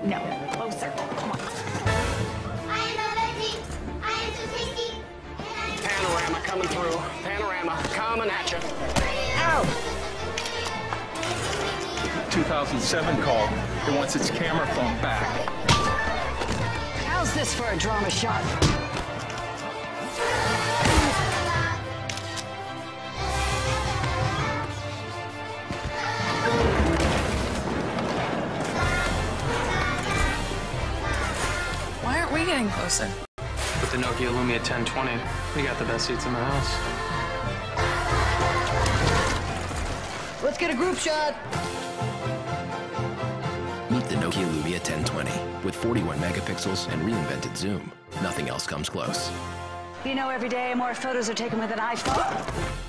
No, closer. Come on. I am a veggie. I am so tasty. Panorama coming through. Panorama coming at you. Ow! 2007 call. It wants its camera phone back. How's this for a drama shot? Why aren't we getting closer? With the Nokia Lumia 1020, we got the best seats in the house. Let's get a group shot. Meet the Nokia Lumia 1020 with 41 megapixels and reinvented zoom. Nothing else comes close. You know, every day more photos are taken with an iPhone.